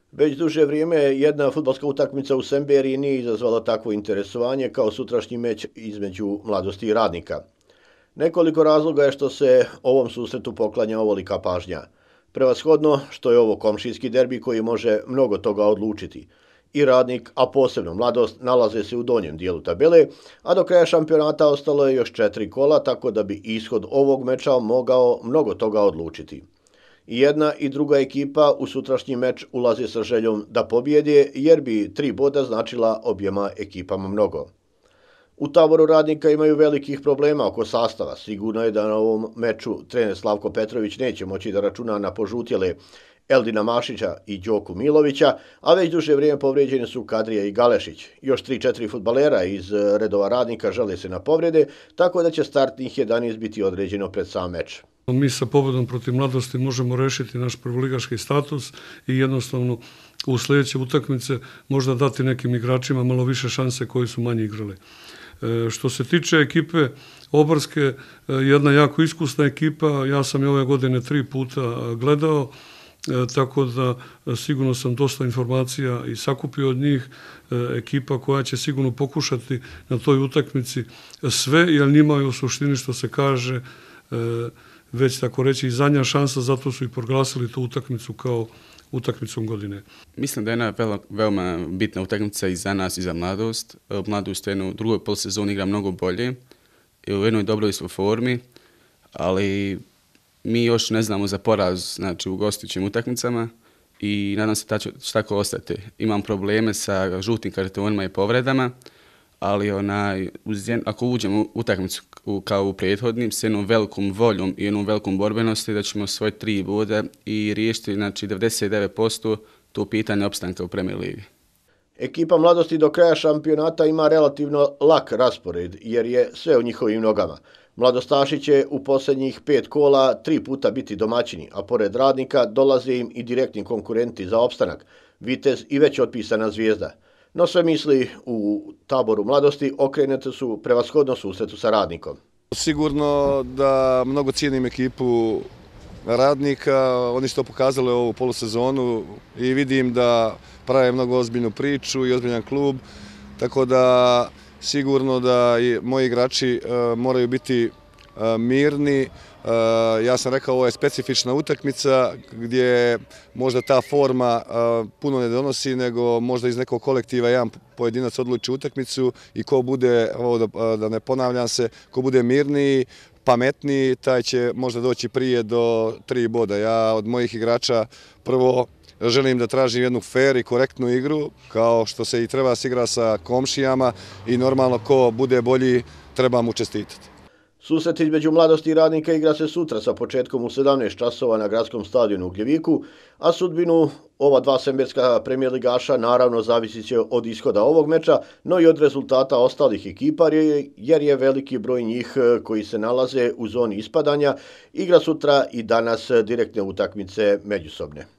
Već duže vrijeme jedna fudbalska utakmica u Semberiji nije izazvala takvo interesovanje kao sutrašnji meč između Mladosti i Radnika. Nekoliko razloga je što se ovom susretu poklanja ovolika pažnja. Prevashodno što je ovo komšijski derbi koji može mnogo toga odlučiti. I Radnik, a posebno Mladost, nalaze se u donjem dijelu tabele, a do kraja šampionata ostalo je još 4 kola, tako da bi ishod ovog meča mogao mnogo toga odlučiti. I jedna i druga ekipa u sutrašnji meč ulaze sa željom da pobjede, jer bi 3 boda značila objema ekipama mnogo. U taboru Radnika imaju velikih problema oko sastava. Sigurno je da na ovom meču trener Slavko Petrović neće moći da računa na požutjele Eldina Mašića i Đoku Milovića, a već duže vrijeme povrijeđeni su Kadrija i Galešić. Još 3-4 fudbalera iz redova Radnika žele se na povrede, tako da će startnih 11 biti određeno pred sam meč. Mi sa pobjedom protiv Mladosti možemo rešiti naš prvoligaški status i jednostavno u sljedeće utakmice možda dati nekim igračima malo više šanse koji su manje igrali. Što se tiče ekipe Obarske, jedna jako iskusna ekipa, ja sam je ove godine 3 puta gledao, tako da sigurno sam dosta informacija i sakupio od njih. Ekipa koja će sigurno pokušati na toj utakmici sve, jer njima je u suštini, što se kaže, već tako reći i zadnja šansa, zato su i proglasili tu utakmicu kao utakmicom godine. Mislim da je jedna veoma bitna utakmica i za nas i za Mladost. Mladost u drugoj polusezoni igra mnogo bolje i u jednoj dobroj smo formi, ali mi još ne znamo za poraz, znači, u gostujućim utakmicama i nadam se da će tako ostati. Imam probleme sa žutim kartonima i povredama, ali ako uđemo u utakmicu kao u prethodnim, s jednom velikom voljom i jednom velikom borbenosti, da ćemo svoje 3 boda i riješiti, znači, 99% to pitanje opstanka u Premier ligi. Ekipa Mladosti do kraja šampionata ima relativno lak raspored, jer je sve u njihovim nogama. Mladostaši će u posljednjih 5 kola 3 puta biti domaćini, a pored Radnika dolaze im i direktni konkurenti za opstanak, Vitez i već otpisana Zvijezda. No sve misli u taboru Mladosti okrenete su prevashodno susretu sa Radnikom. Sigurno da mnogo cijenim ekipu Radnika, oni su to pokazali ovu polusezonu i vidim da prave mnogo ozbiljnu priču i ozbiljan klub, tako da sigurno da moji igrači moraju biti mirni. Ja sam rekao, ovo je specifična utakmica gdje možda ta forma puno ne donosi, nego možda iz nekog kolektiva jedan pojedinac odluči utakmicu i ko bude, da ne ponavljam se, ko bude mirniji, pametniji, taj će možda doći prije do 3 boda. Ja od mojih igrača prvo želim da tražim jednu fair i korektnu igru, kao što se i treba se igra sa komšijama i normalno ko bude bolji treba mu čestitati. Susret između Mladosti i Radnika igra se sutra sa početkom u 17 časova na gradskom stadionu u Gljeviku, a sudbinu ova 2 semberska premijer ligaša naravno zavisit će od ishoda ovog meča, no i od rezultata ostalih ekipa, jer je veliki broj njih koji se nalaze u zoni ispadanja, igra sutra i danas direktne utakmice međusobne.